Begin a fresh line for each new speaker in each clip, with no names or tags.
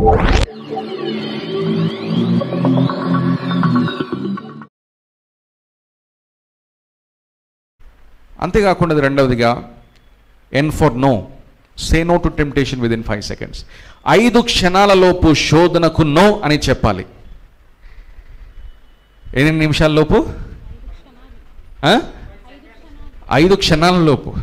అంతేకాకుండా రెండవదిగా N for no, say no to temptation within 5 seconds. 5 క్షణాలలోపు శోధనకు నో అని చెప్పాలి. ఎన్ని నిమిషాలలోపు? 5 క్షణాలలోపు.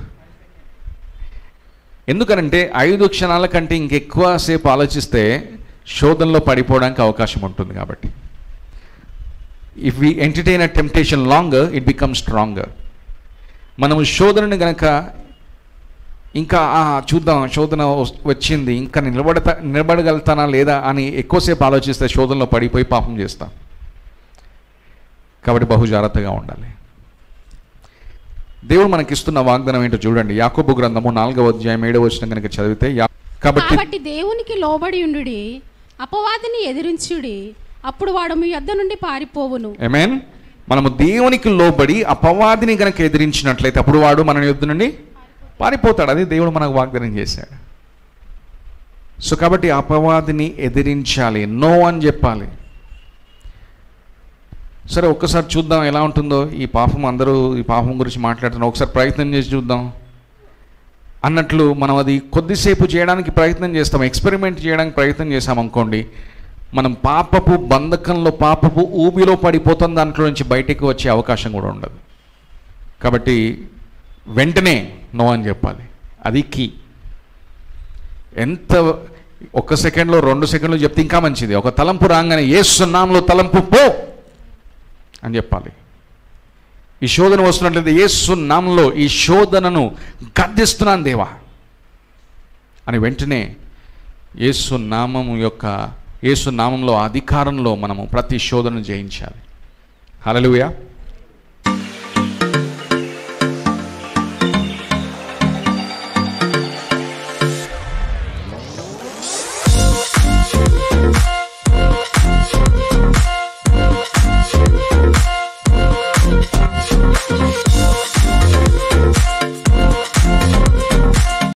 ఎందుకనంటే 5 క్షణాల కంటే ఇంకెక్కువసేపు ఆలోచిస్తే శోధనలో పడిపోవడానికి అవకాశం ఉంటుంది. కాబట్టి if we entertain a temptation longer, it becomes stronger. మనము శోధనని గనక ఇంకా చూద్దాం, శోధన వచ్చింది, ఇంకా నిలబడగలుగుతానా లేదా అని ఎక్కువసేపు ఆలోచిస్తే శోధనలో పడిపోయి పాపం చేస్తాం. కాబట్టి బహు జాగ్రత్తగా ఉండాలి. దేవుడు మనకిస్తున్న వాగ్దానం ఏంటో చూడండి. యాకోబు గ్రంథము 4వ అధ్యాయం 7వ వచనం కనుక చదివితే,
కాబట్టి దేవునికి లోబడి ఉండుడి, అపవాదిని ఎదిరించుడి, అప్పుడు వాడు మీ యొద్ద నుండి పారిపోవును.
ఆమేన్. మనము దేవునికి లోబడి అపవాదిని గనక ఎదిరించినట్లయితే అప్పుడు వాడు మన యొద్ద నుండి పారిపోతాడు. అది దేవుడు మనకు వాగ్దానం చేశాడు. సో కాబట్టి అపవాదిని ఎదిరించాలి, నో అని చెప్పాలి. సరే, ఒక్కసారి చూద్దాం ఎలా ఉంటుందో ఈ పాపం. అందరూ ఈ పాపం గురించి మాట్లాడుతున్నారు, ఒకసారి ప్రయత్నం చేసి చూద్దాం అన్నట్లు మనం అది కొద్దిసేపు చేయడానికి ప్రయత్నం చేస్తాం, ఎక్స్పెరిమెంట్ చేయడానికి ప్రయత్నం చేసామనుకోండి, మనం పాపపు బంధకంలో, పాపపు ఊబిలో పడిపోతాం. దాంట్లో నుంచి బయటికి వచ్చే అవకాశం కూడా ఉండదు. కాబట్టి వెంటనే నో అని చెప్పాలి. అది కీ. ఎంత 1 సెకండ్లో 2 సెకండ్లో చెప్తే ఇంకా మంచిది. ఒక తలంపు రాగానే యేసు నామములో తలంపు పో అని చెప్పాలి. ఈ శోధన వస్తున్నట్లయితే యేసు నామములో ఈ శోధనను గద్దిస్తున్నాను దేవా అని వెంటనే యేసు నామంలో అధికారంలో మనము ప్రతి శోధనను జయించాలి. హల్లెలూయా.